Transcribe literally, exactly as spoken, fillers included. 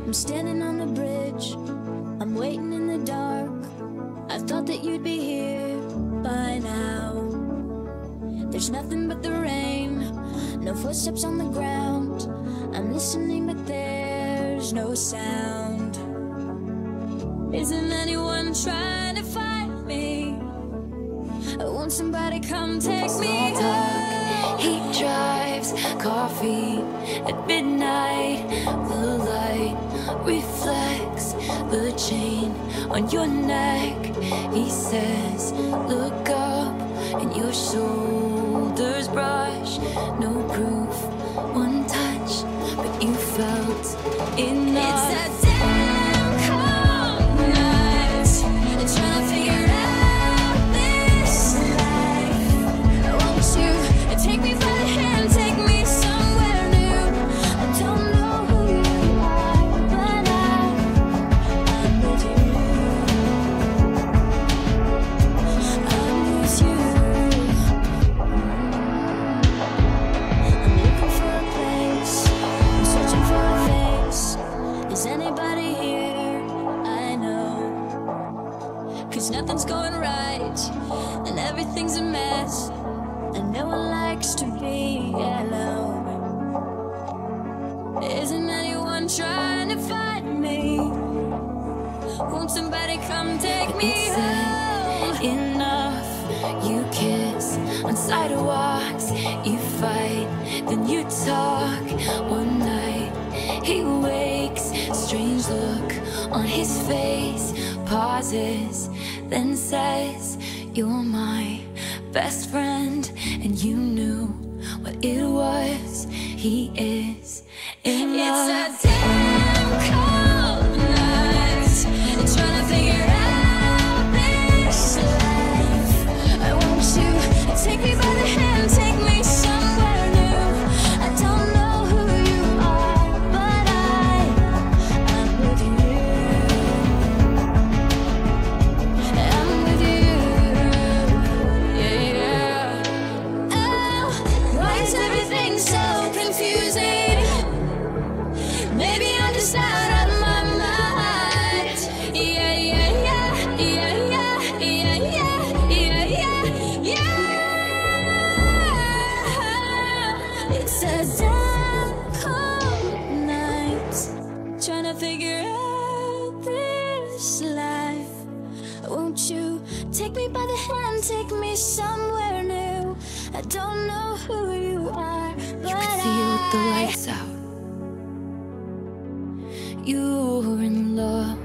I'm standing on the bridge, I'm waiting in the dark. I thought that you'd be here by now. There's nothing but the rain, no footsteps on the ground. I'm listening but there's no sound. Isn't anyone trying to find me? Won't somebody come take me home? He drives, coffee at midnight. The light reflects the chain on your neck. He says, look up, and your shoulders brush. No proof, one touch, but you felt enough. It's that damn cold night, and trying to figure out this life. Won't you take me by the hand, take me somewhere new? I don't know who you are, but I, I'm with you. I'm with you. I'm looking for a place, I'm searching for a face. Is anybody here? I know. Cause nothing's going right, and everything's a mess, and no one likes to be alone. Isn't anyone trying to find me? Won't somebody come take me He home? said, enough. You kiss on sidewalks, you fight, then you talk. One night he wakes, strange look on his face, pauses, then says, you're my best friend. And you knew what it was. He is in love. It's a damn cold night, and trying to figure out this life. I want you to take me by the hand, take me somewhere new. I don't know who you are, but I, I'm with you. I'm with you. Yeah, yeah. Oh, why is everything so confusing? Maybe I'm just out of my mind. Yeah, yeah, yeah, yeah, yeah, yeah, yeah, yeah, yeah, yeah. It's a damn cold night, trying to figure out this life. Won't you take me by the hand, take me somewhere new? I don't know who you are, but You could feel the I lights out. You're in love.